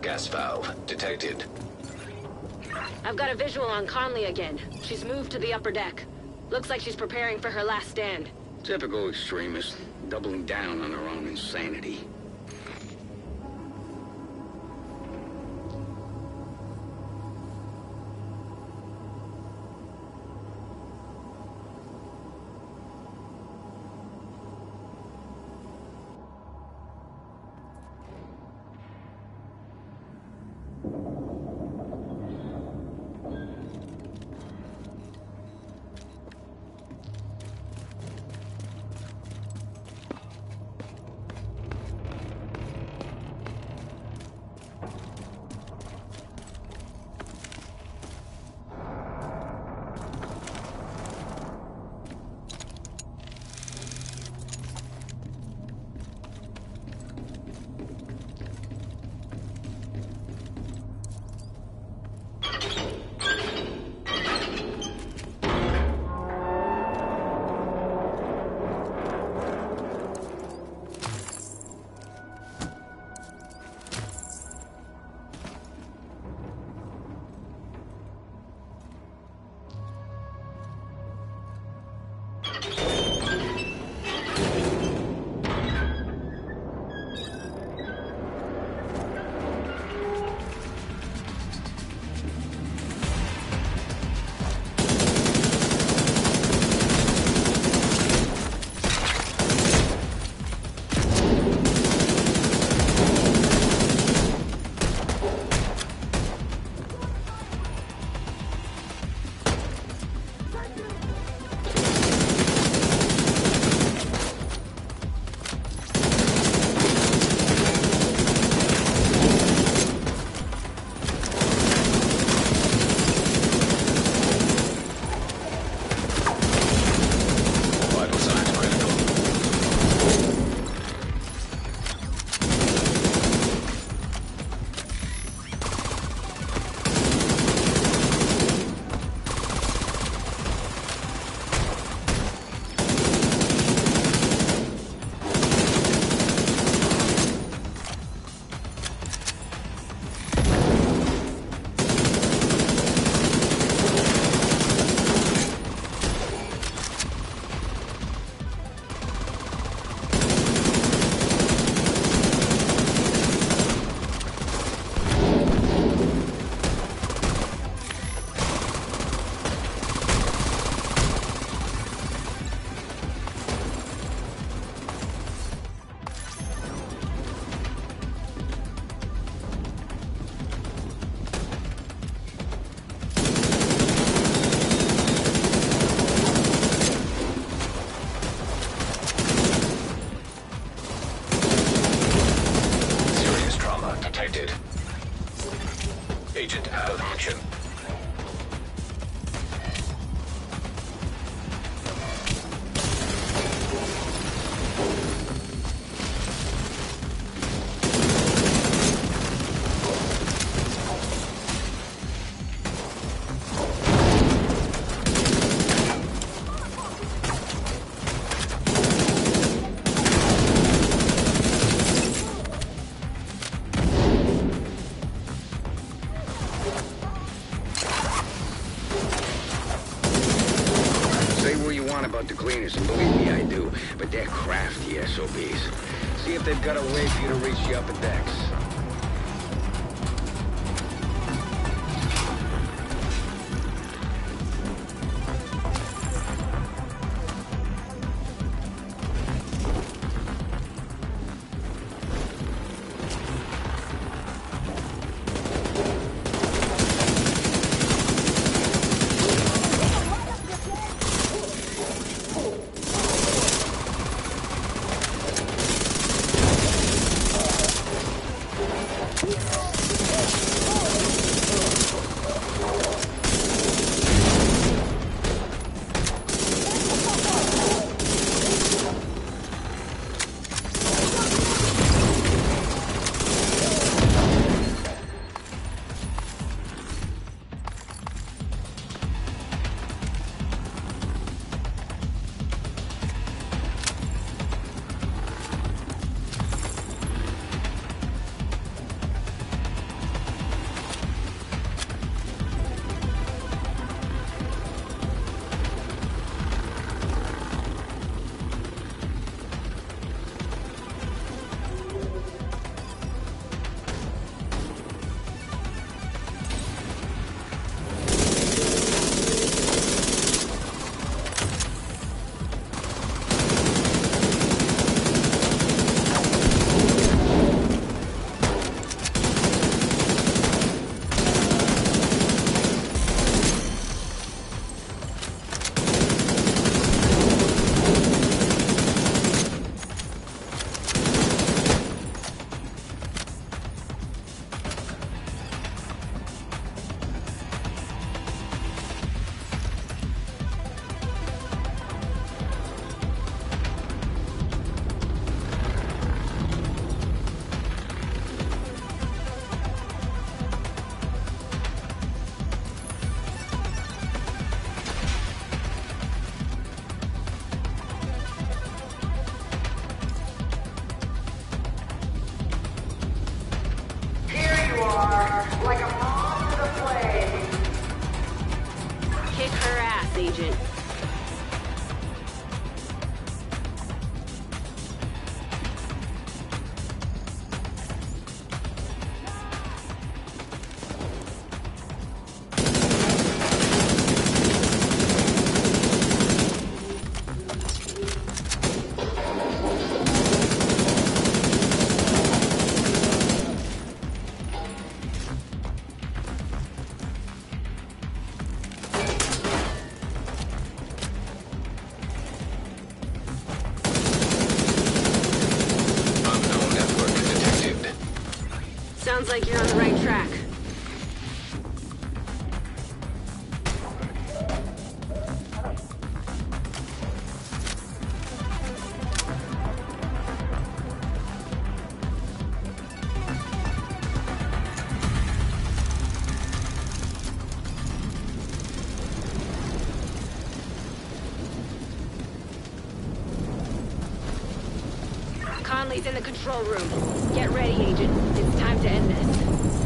Gas valve detected. I've got a visual on Conley again. She's moved to the upper deck. Looks like she's preparing for her last stand. Typical extremist, doubling down on her own insanity. Agent out of action. About the cleaners, and believe me, I do. But they're crafty SOBs. See if they've got a way for you to reach the upper decks. this, Agent. Unknown network detected. Sounds like you're on the right track. Conley's in the control room. Get ready, Agent. It's time to end this.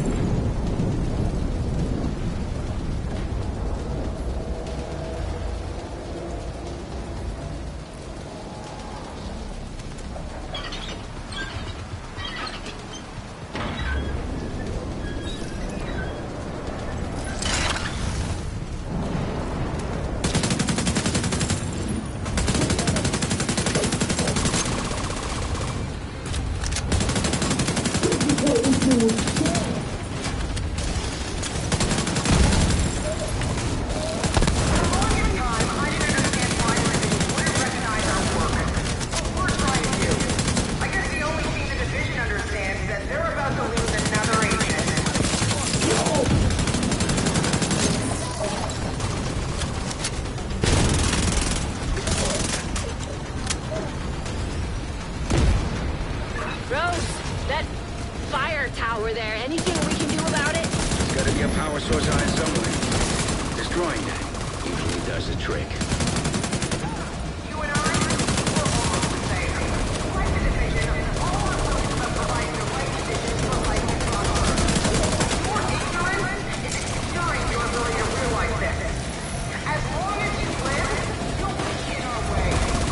Rose, that fire tower there, anything we can do about it? There's gotta be a power source on it somewhere. Destroying that usually does the trick. You and I, we're almost the same. Like the division, all we're focused on providing the right conditions for life and prosper. Your ignorance is obscuring your ability to realize this. As long as you live, you'll be in our way.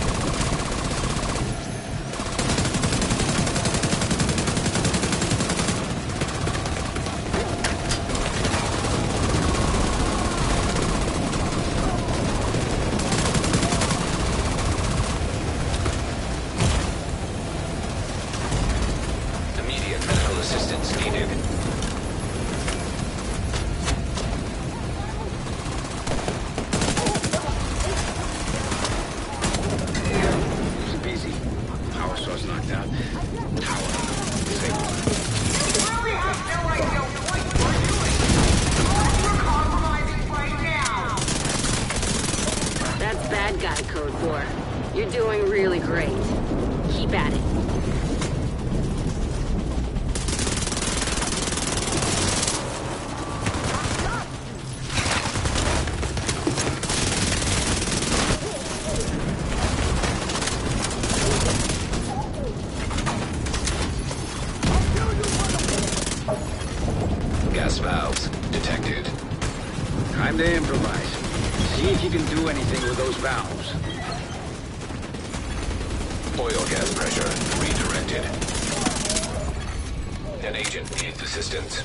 Immediate medical assistance needed. Easy peasy. Power source knocked out. Tower disabled. You really have no idea what you're doing. You're compromising right now. That's bad guy code 4. You're doing really great. Keep at it. Gas valves detected. Time to improvise. See if you can do anything with those valves. Oil gas pressure redirected. An agent needs assistance.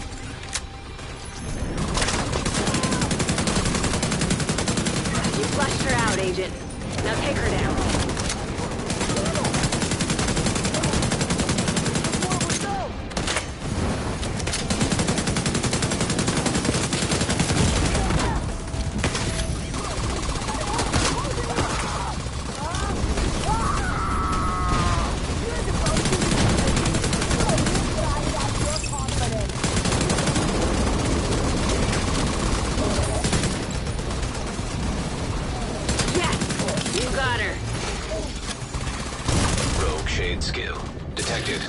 You flushed her out, Agent. Now take her down. Yes! You got her. Rogue shade skill detected.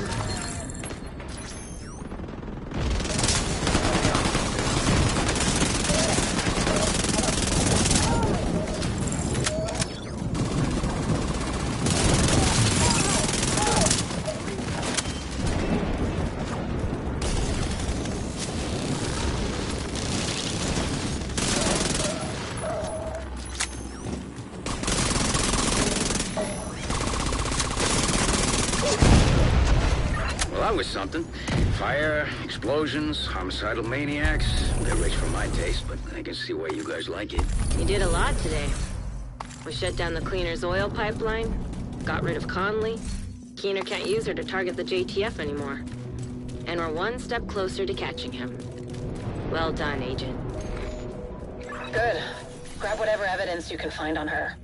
on with something. Fire, explosions, homicidal maniacs. They're rich for my taste, but I can see why you guys like it. You did a lot today. We shut down the Cleaner's oil pipeline, got rid of Conley. Keener can't use her to target the JTF anymore. And we're one step closer to catching him. Well done, Agent. Good. Grab whatever evidence you can find on her.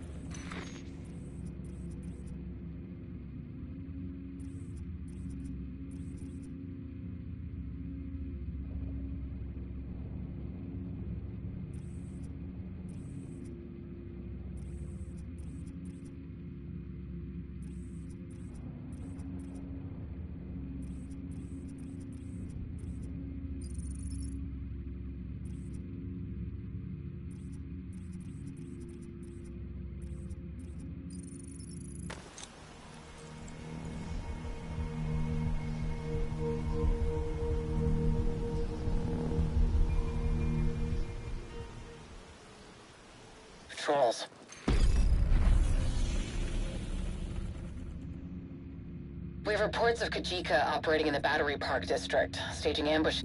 Patrols. We have reports of Kajika operating in the Battery Park district, staging ambush.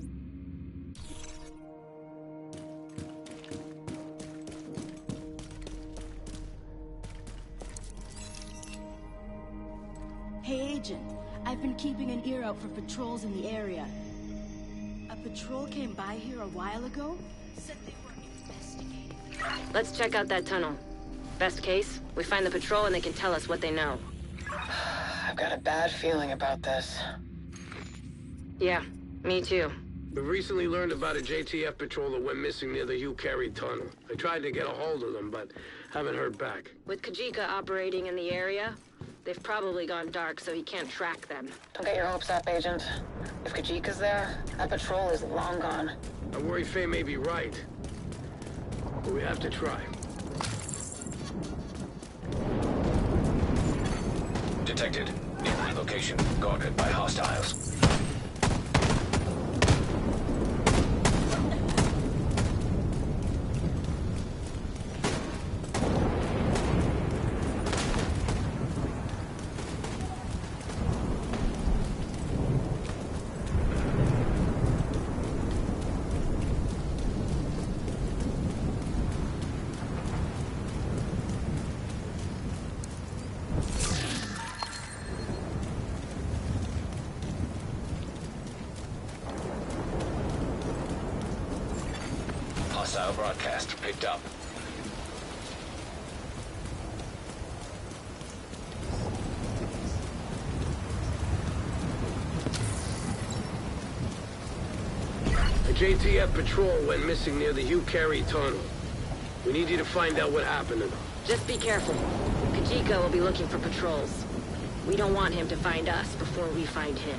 Hey, Agent. I've been keeping an ear out for patrols in the area. A patrol came by here a while ago. Said they were investigating. Let's check out that tunnel. Best case, we find the patrol and they can tell us what they know. I've got a bad feeling about this. Yeah, me too. We recently learned about a JTF patrol that went missing near the Hugh Carey tunnel. I tried to get a hold of them, but haven't heard back. With Kajika operating in the area, they've probably gone dark, so he can't track them. Don't get your hopes up, Agent. If Kajika's there, that patrol is long gone. I worry Faye may be right, but we have to try. Detected. Nearby location. Guarded by hostiles. Hostile broadcast picked up. A JTF patrol went missing near the Hugh Carey tunnel. We need you to find out what happened to them. Just be careful. Kajika will be looking for patrols. We don't want him to find us before we find him.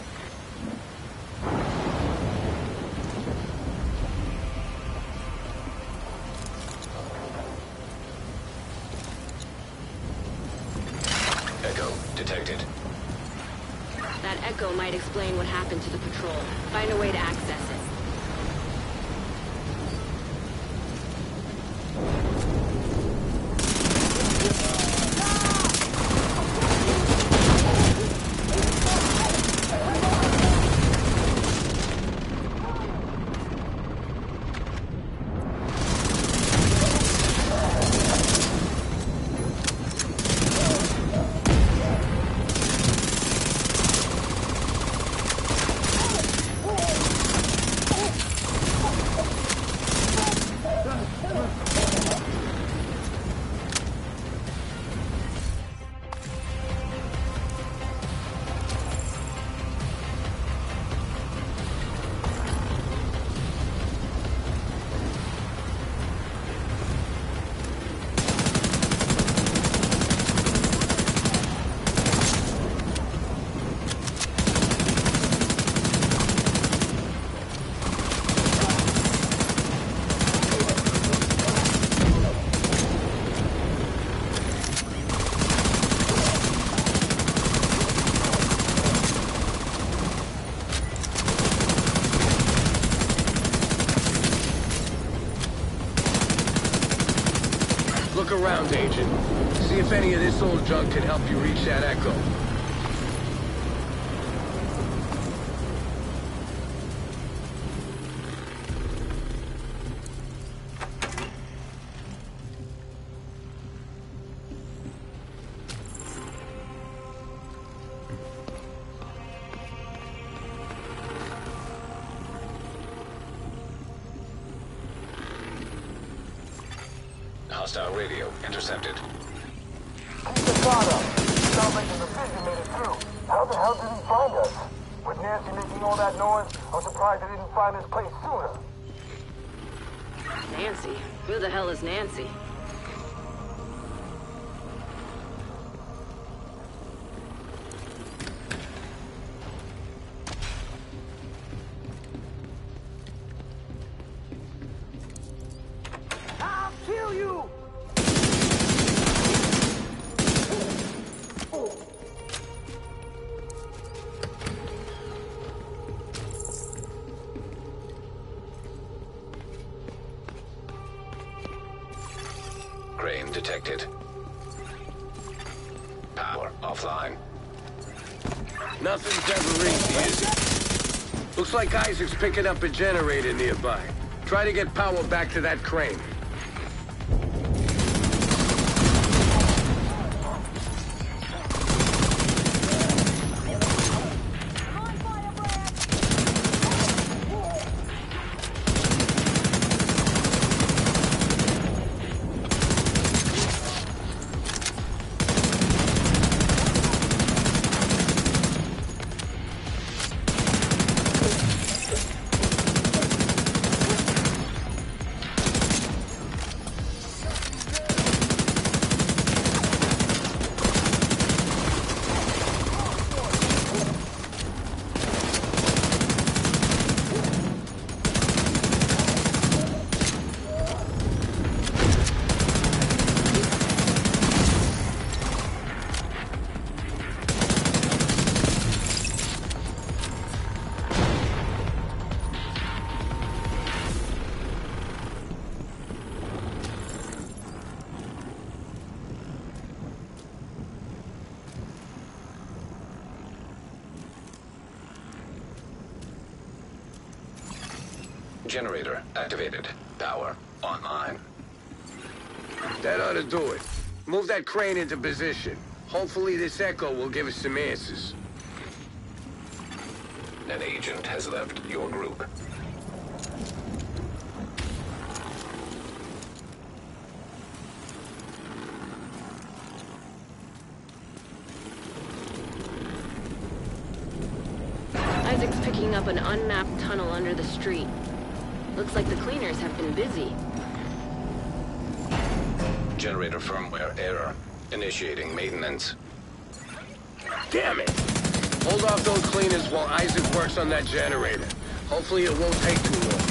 Echo detected. That echo might explain what happened to the patrol. Find a way to access it. Look around, Agent. See if any of this old junk can help you reach that echo. Hostile radio intercepted. Keep the shot up. Sounds like the division made it through. How the hell did he find us? With Nancy making all that noise, I'm surprised they didn't find this place sooner. Nancy? Who the hell is Nancy? I'll kill you! Crane detected. Power offline. Nothing's ever easy, is it? Looks like Isaac's picking up a generator nearby. Try to get power back to that crane. Generator activated. Power online. That ought to do it. Move that crane into position. Hopefully this echo will give us some answers. An agent has left your group. Isaac's picking up an unmapped tunnel under the street. Looks like the cleaners have been busy. Generator firmware error. Initiating maintenance. Damn it! Hold off those cleaners while Isaac works on that generator. Hopefully it won't take too long.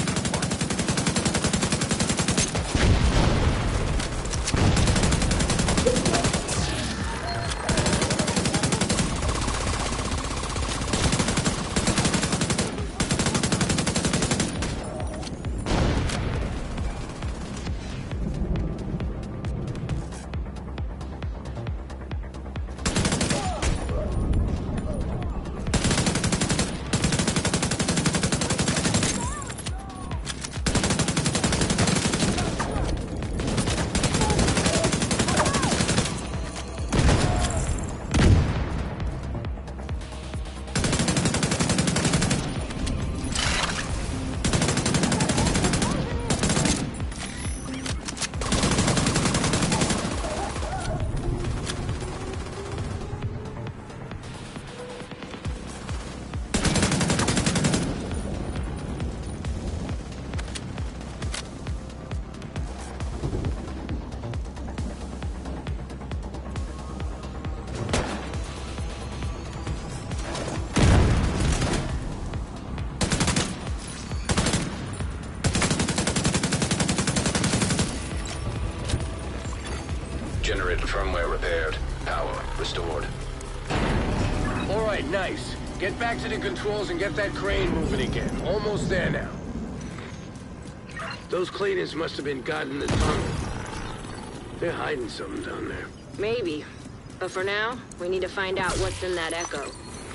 Generator firmware repaired. Power restored. All right, nice. Get back to the controls and get that crane moving again. Almost there now. Those cleaners must have been guarding the tunnel. They're hiding something down there. Maybe. But for now, we need to find out what's in that echo.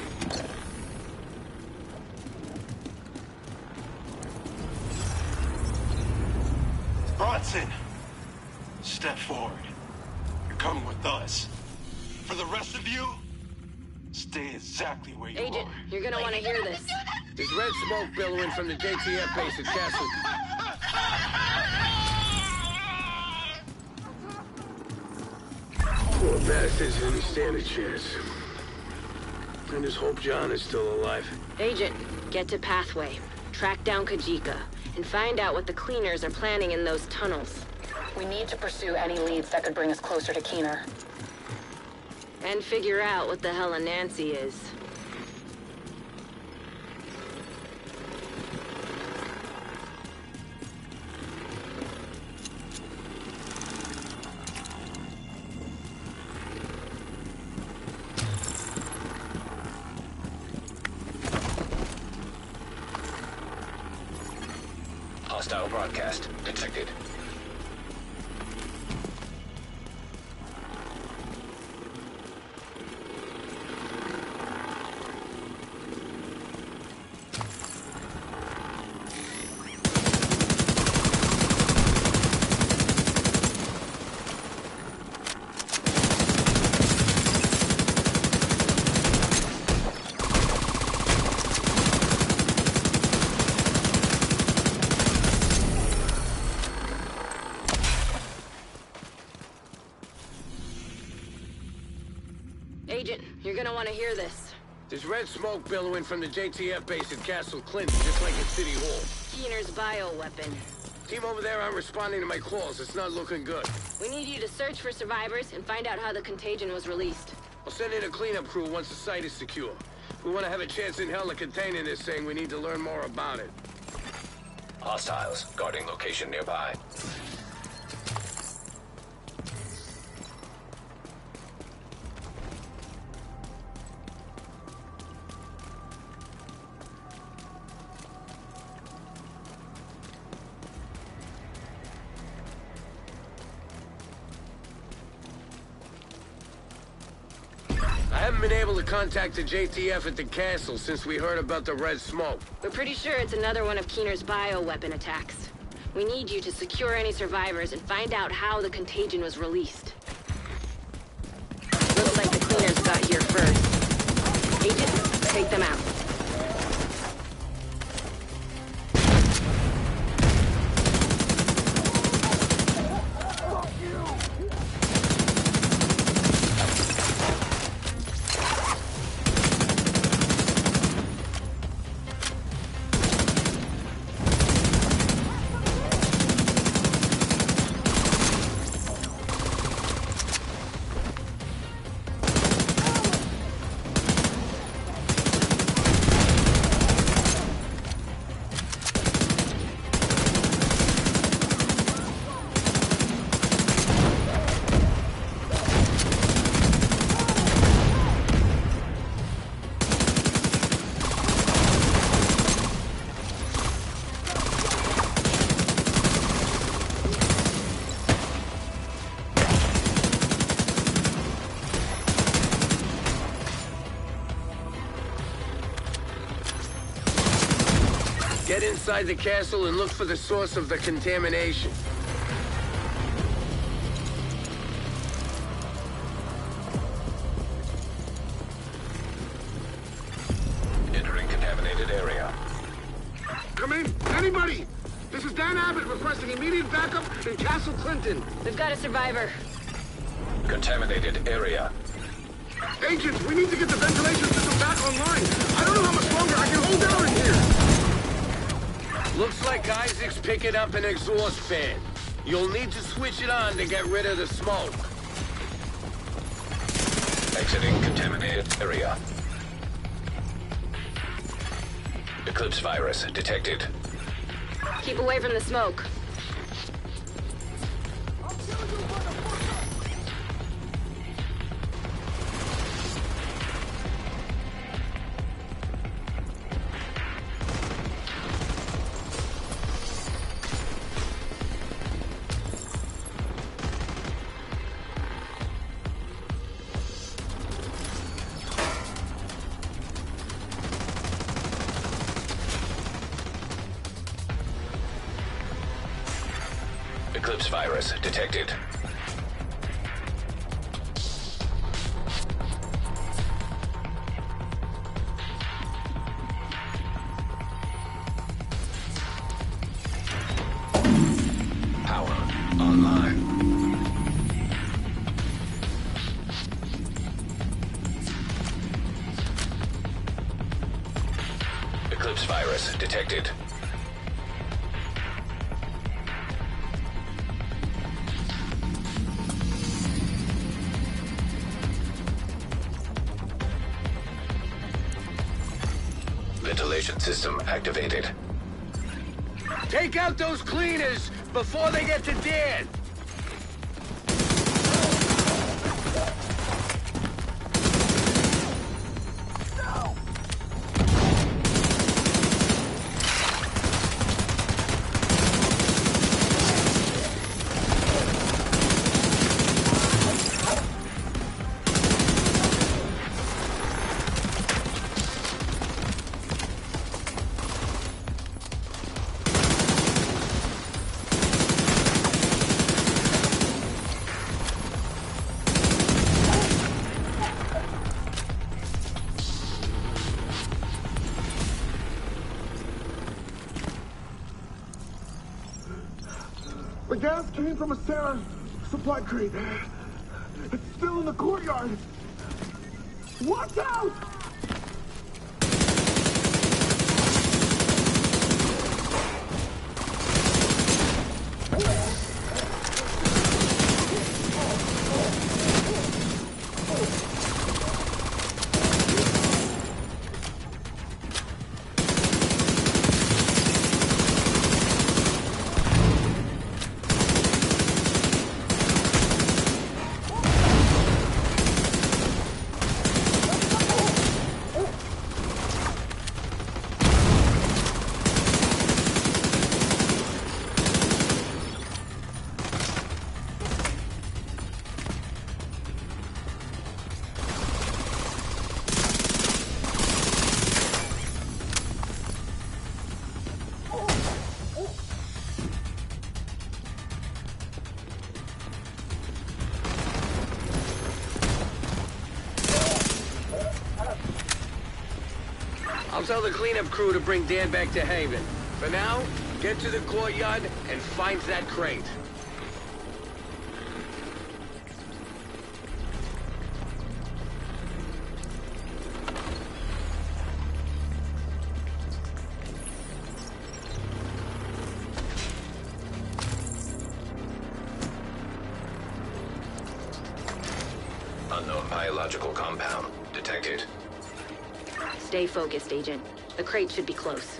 Bronson! Step forward. You're coming with us. For the rest of you, stay exactly where you Agent, are. you're gonna want to hear this. There's red smoke billowing from the JTF base at Castle. bastards didn't stand a chance. I just hope John is still alive. Agent, get to Pathway. Track down Kajika. And find out what the cleaners are planning in those tunnels. We need to pursue any leads that could bring us closer to Keener. And figure out what the hell a Nancy is. Hostile broadcast detected. Agent, you're gonna want to hear this. There's red smoke billowing from the JTF base at Castle Clinton, just like at City Hall. Keener's bioweapon. Team over there aren't responding to my calls. It's not looking good. We need you to search for survivors and find out how the contagion was released. I'll send in a cleanup crew once the site is secure. If we want to have a chance in hell of containing this thing, we need to learn more about it. Hostiles guarding location nearby. I haven't been able to contact the JTF at the castle since we heard about the red smoke. We're pretty sure it's another one of Keener's bioweapon attacks. We need you to secure any survivors and find out how the contagion was released. Looks like the cleaners got here first. Agent, take them out. Get inside the castle and look for the source of the contamination. Entering contaminated area. Come in! Anybody! This is Dan Abbott requesting immediate backup in Castle Clinton. We've got a survivor. Contaminated area. Agents, we need to get the ventilation system back online. I don't know how much longer I can hold out in here. Looks like Isaac's picking up an exhaust fan. You'll need to switch it on to get rid of the smoke. Exiting contaminated area. Eclipse virus detected. Keep away from the smoke. Eclipse virus detected. Power online. Eclipse virus detected. Ventilation system activated. Take out those cleaners before they get to Dan! The gas came from a Sarah supply crate. It's still in the courtyard. Watch out! I'll tell the cleanup crew to bring Dan back to Haven. For now, get to the courtyard and find that crate. Unknown biological compound detected. Stay focused, Agent. The crate should be close.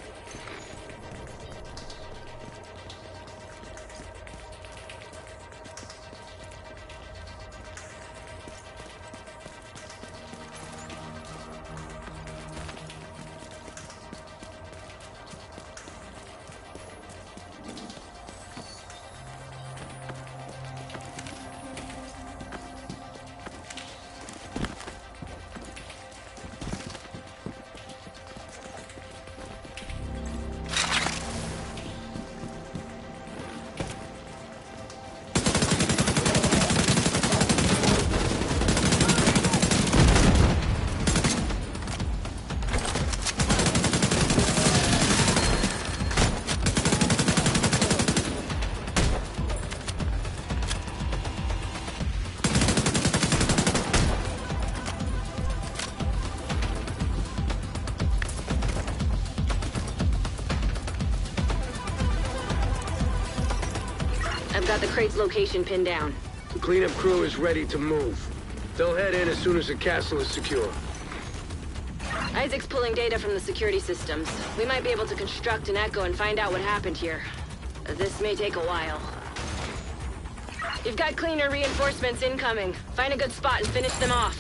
I've got the crate's location pinned down. The cleanup crew is ready to move. They'll head in as soon as the castle is secure. Isaac's pulling data from the security systems. We might be able to construct an echo and find out what happened here. This may take a while. You've got cleaner reinforcements incoming. Find a good spot and finish them off.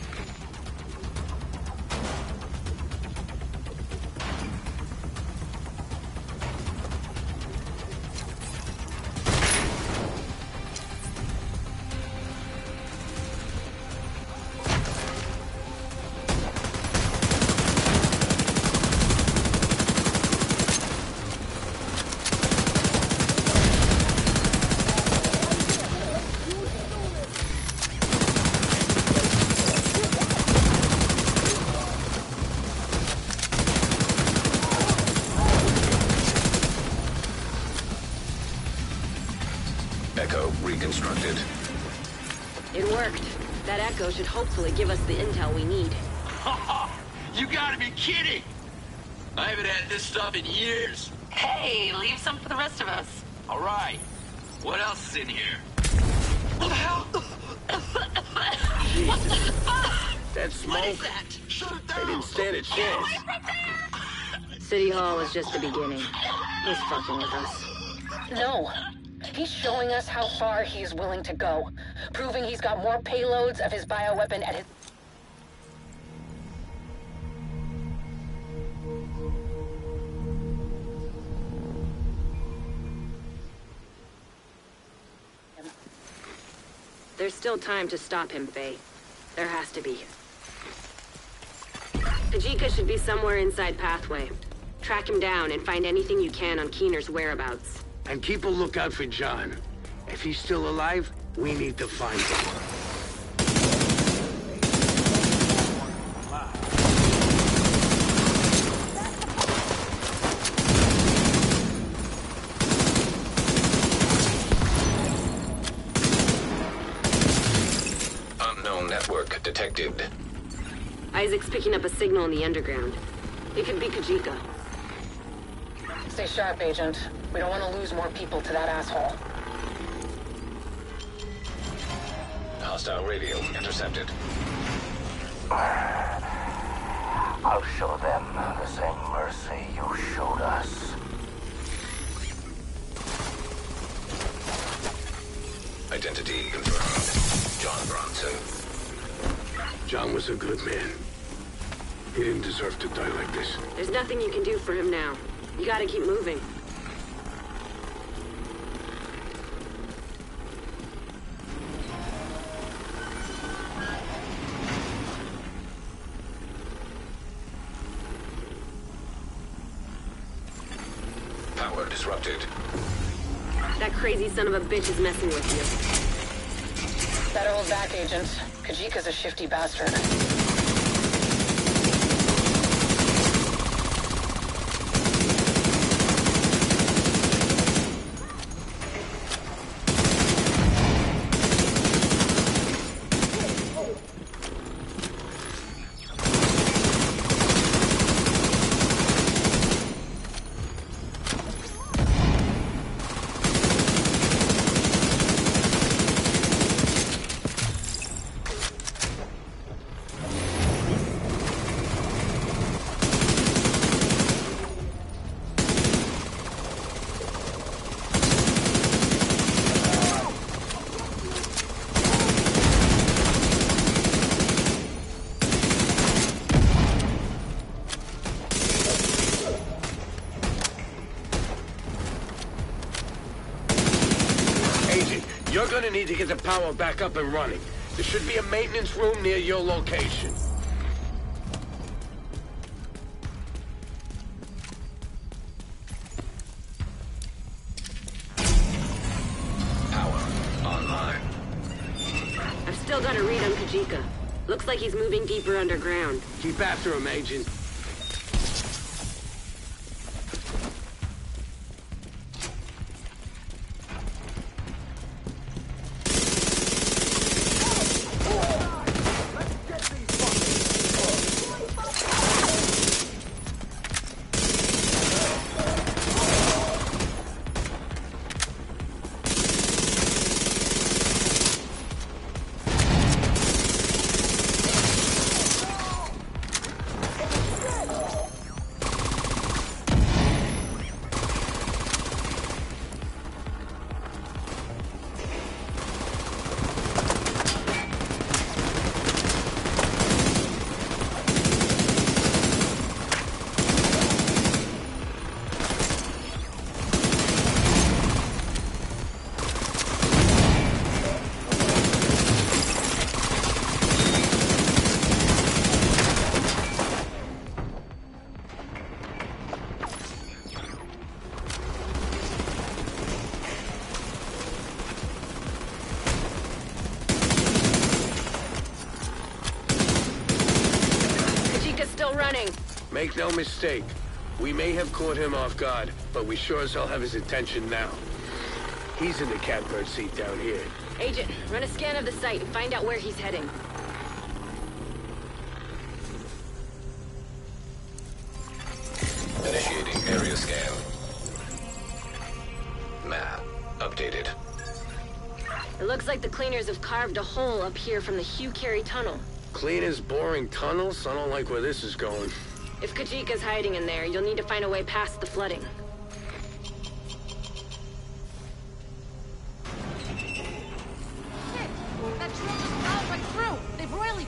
Echo reconstructed. It worked. That echo should hopefully give us the intel we need. You gotta be kidding! I haven't had this stuff in years. Hey, leave some for the rest of us. All right. What else is in here? What the hell? That smoke? What is that? Shut it They down. didn't stand a chance. City Hall was just the beginning. He's fucking with us. No. He's showing us how far he's willing to go. Proving he's got more payloads of his bioweapon at his... There's still time to stop him, Faye. There has to be. Kajika should be somewhere inside Pathway. Track him down and find anything you can on Keener's whereabouts. And keep a lookout for John. If he's still alive, we need to find him. Unknown network detected. Isaac's picking up a signal in the underground. It could be Kajika. Stay sharp, Agent. We don't want to lose more people to that asshole. Hostile radio intercepted. I'll show them the same mercy you showed us. Identity confirmed. John Bronson. John was a good man. He didn't deserve to die like this. There's nothing you can do for him now. You gotta keep moving. Power disrupted. That crazy son of a bitch is messing with you. Better hold back, Agent. Kajika's a shifty bastard. You're gonna need to get the power back up and running. There should be a maintenance room near your location. Power online. I've still got a read on Kajika. Looks like he's moving deeper underground. Keep after him, Agent. Make no mistake, we may have caught him off guard, but we sure as hell have his attention now. He's in the catbird seat down here. Agent, run a scan of the site and find out where he's heading. cleaners have carved a hole up here from the Hugh Carey tunnel. Cleaners boring tunnels? I don't like where this is going. If Kajika's hiding in there, you'll need to find a way past the flooding. Shit! That drill just plowed right through! They've royally...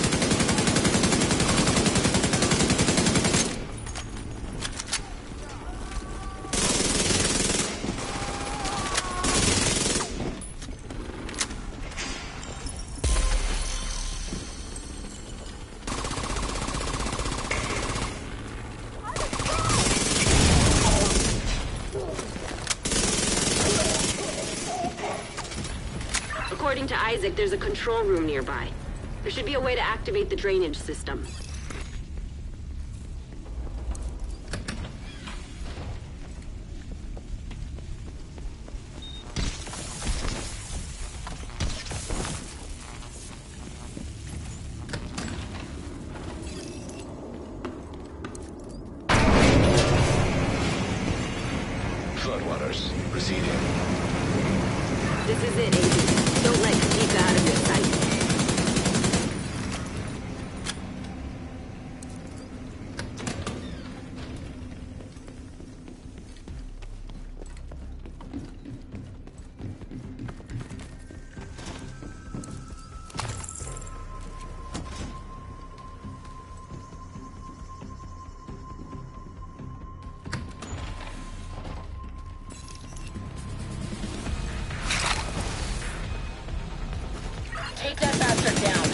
According to Isaac, there's a control room nearby. There should be a way to activate the drainage system. Floodwaters receding. This is it, Agent. Don't let Kajika out of your sight. Take that bastard down.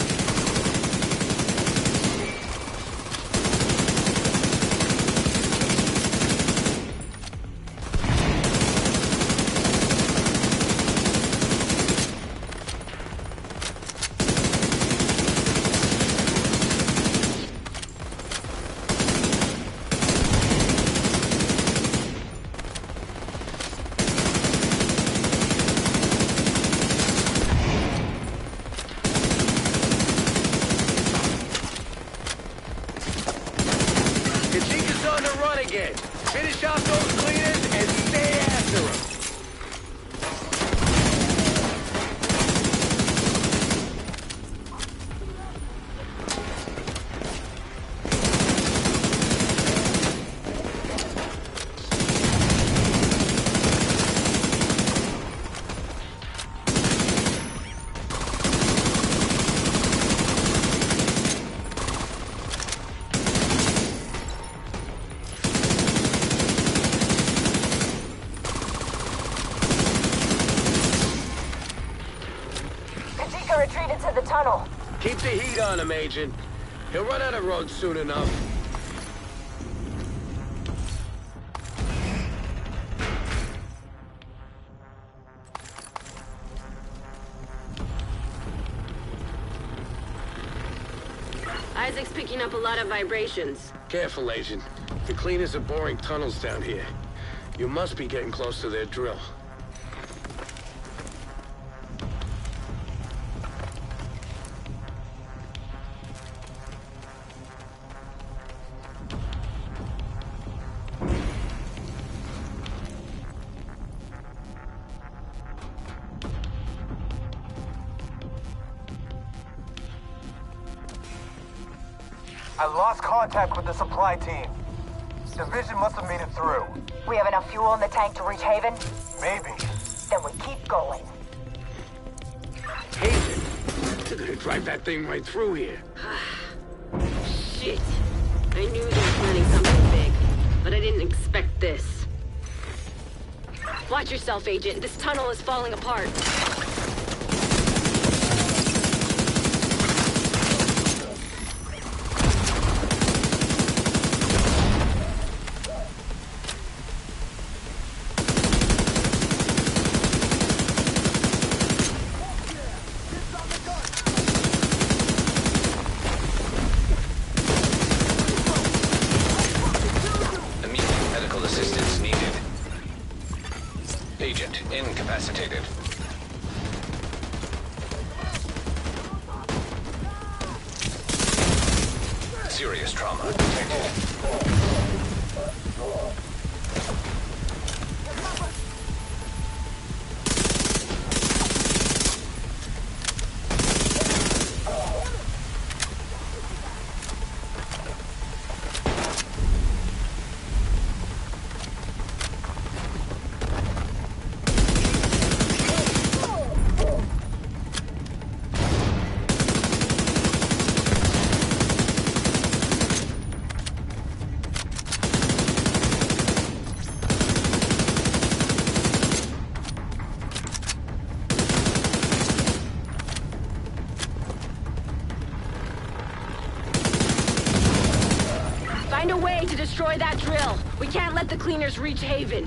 Kajika's on the run again. Finish off those cleaners and stay after him. Kajika retreated to the tunnel. Keep the heat on him, Agent. He'll run out of road soon enough. Isaac's picking up a lot of vibrations. Careful, Agent. The cleaners are boring tunnels down here. You must be getting close to their drill. I lost contact with the supply team. Division must have made it through. We have enough fuel in the tank to reach Haven? Maybe. Then we keep going. Agent, they're gonna drive that thing right through here. Shit. I knew they were planning something big, but I didn't expect this. Watch yourself, Agent. This tunnel is falling apart. Immediate medical assistance needed. Agent incapacitated. Serious trauma detected. destroy that drill. We can't let the cleaners reach Haven.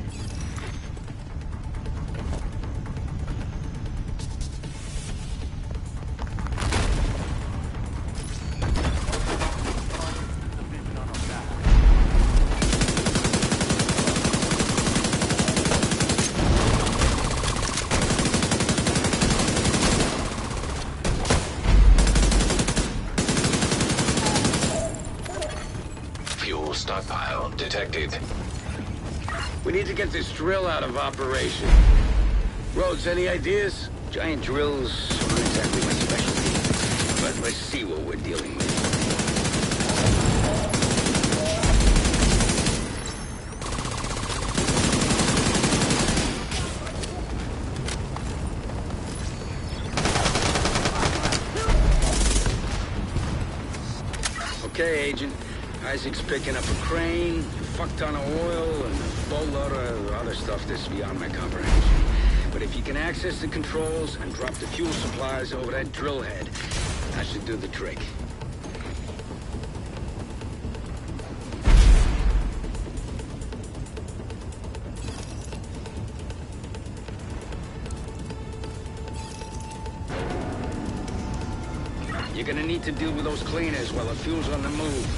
Fuel stockpile detected. We need to get this drill out of operation. Rhodes, any ideas? Giant drills aren't exactly my specialty, but let's see what we're dealing with. Okay, Agent. Isaac's picking up a crane, a fuck ton of oil, and a boatload of other stuff that's beyond my comprehension. But if you can access the controls and drop the fuel supplies over that drill head, that should do the trick. You're gonna need to deal with those cleaners while the fuel's on the move.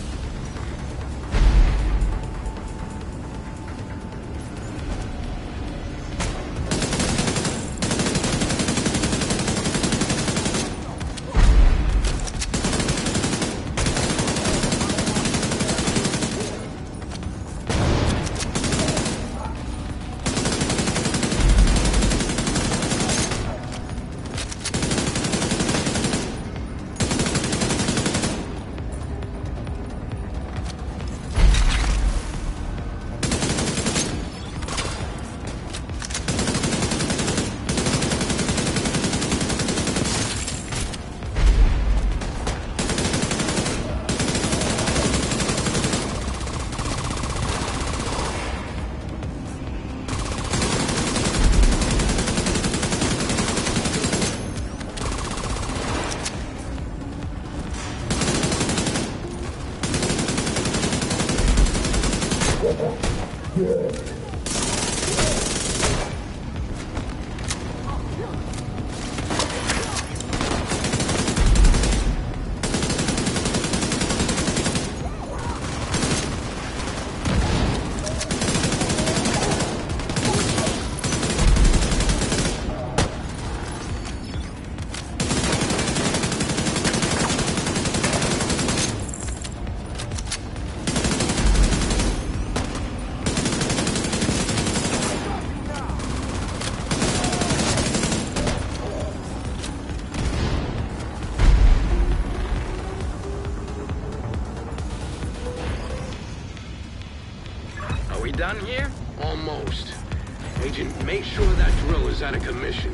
We done here? Almost. Agent, make sure that drill is out of commission.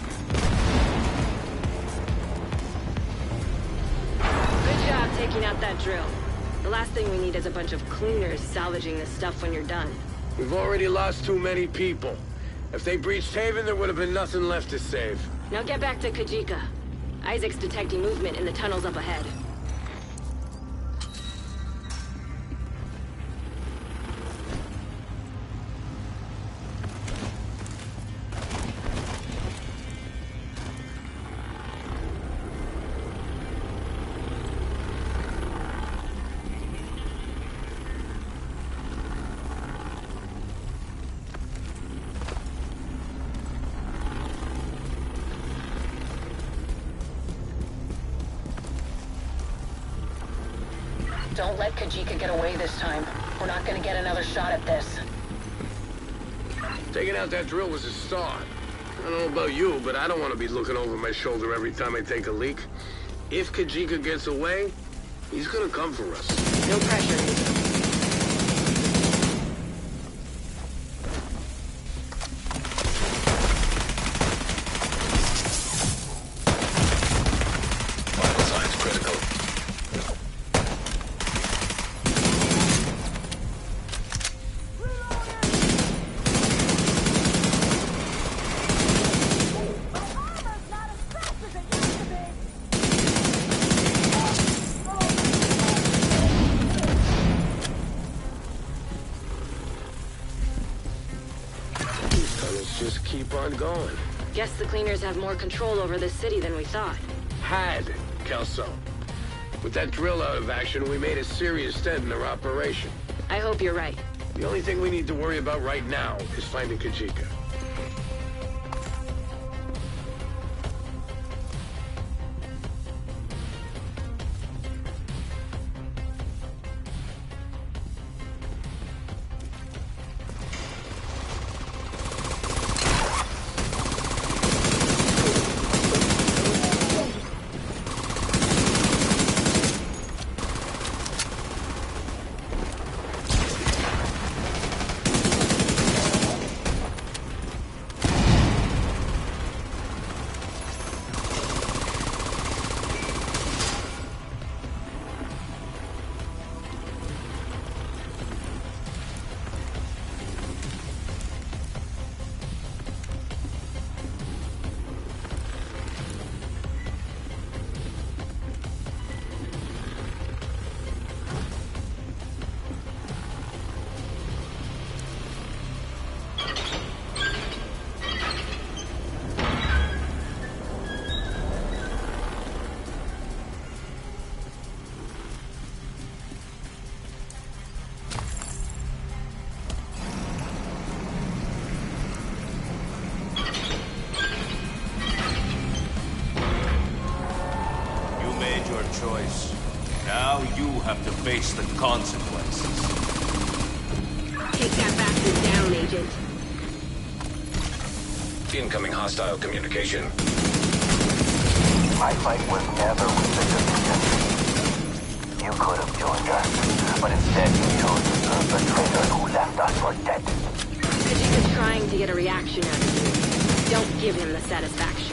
Good job taking out that drill. The last thing we need is a bunch of cleaners salvaging this stuff when you're done. We've already lost too many people. If they breached Haven, there would have been nothing left to save. Now get back to Kajika. Isaac's detecting movement in the tunnels up ahead. Don't let Kajika get away this time. We're not gonna get another shot at this. Taking out that drill was a start. I don't know about you, but I don't want to be looking over my shoulder every time I take a leak. If Kajika gets away, he's gonna come for us. No pressure. going? Guess the cleaners have more control over this city than we thought. Had, Kelso. With that drill out of action, we made a serious dent in their operation. I hope you're right. The only thing we need to worry about right now is finding Kajika. Choice. Now you have to face the consequences. Take that bastard down, Agent. Incoming hostile communication. My fight was never with the civilians. You could have joined us, but instead you chose to serve the traitor who left us for dead. Kajika's trying to get a reaction out of you. Don't give him the satisfaction.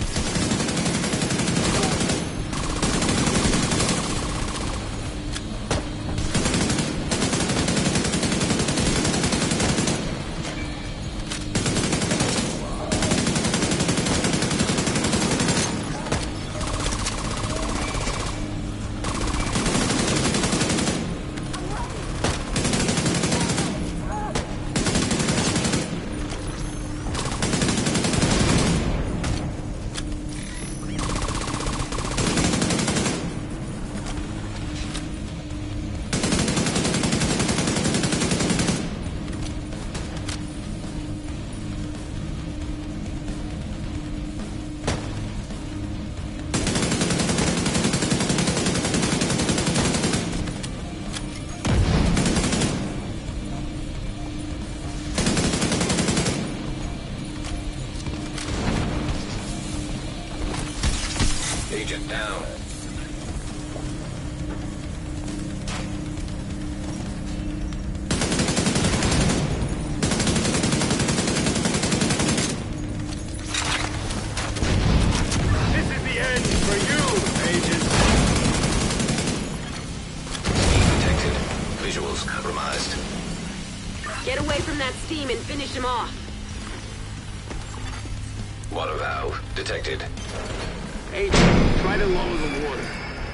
Agent down. This is the end for you, Agent. Detected. Visuals compromised. Get away from that steam and finish him off. Water valve detected. Agent, try to lower the water.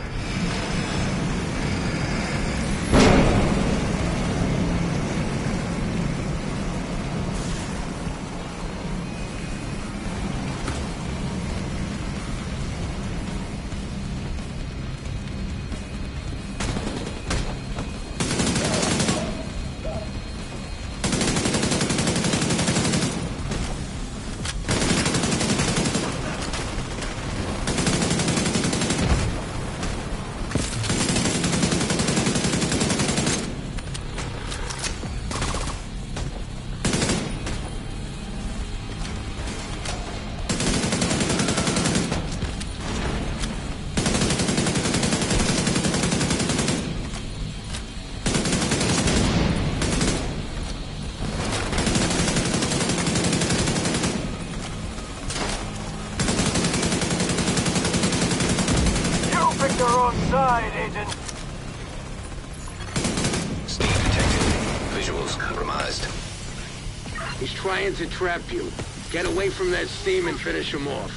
Side, Agent. Steam detected. Visuals compromised. He's trying to trap you. Get away from that steam and finish him off.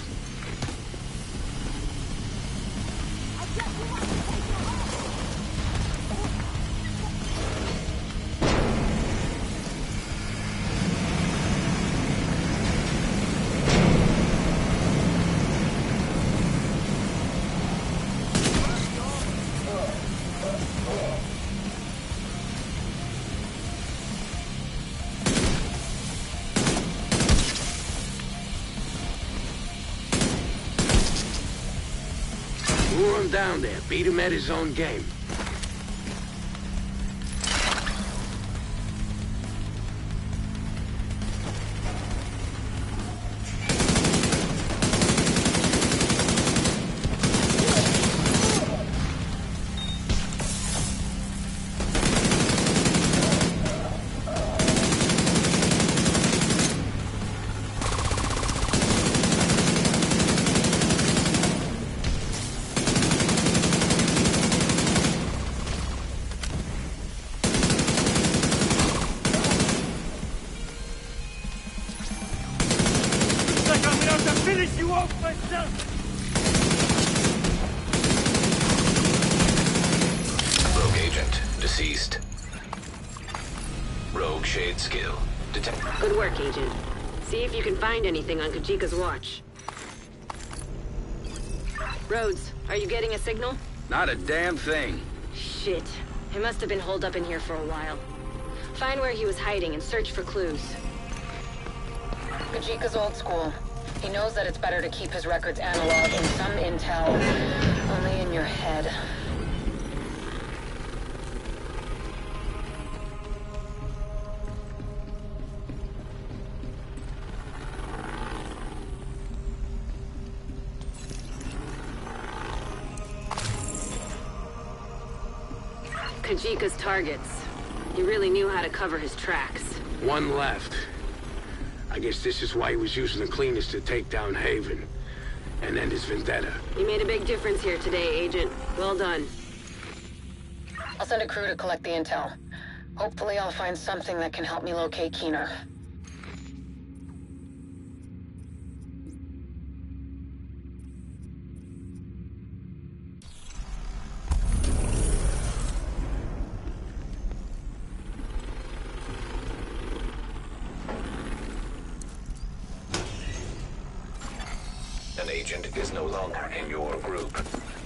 Wore him down there, beat him at his own game. Rogue agent deceased. Rogue shade skill detected. Good work, Agent. See if you can find anything on Kajika's watch. Rhodes, are you getting a signal? Not a damn thing. Shit. He must have been holed up in here for a while. Find where he was hiding and search for clues. Kajika's old school. He knows that it's better to keep his records analog and some intel only in your head. Kajika's targets. He really knew how to cover his tracks. One left. I guess this is why he was using the cleaners to take down Haven. And end his vendetta. You made a big difference here today, Agent. Well done. I'll send a crew to collect the intel. Hopefully I'll find something that can help me locate Keener. An agent is no longer in your group.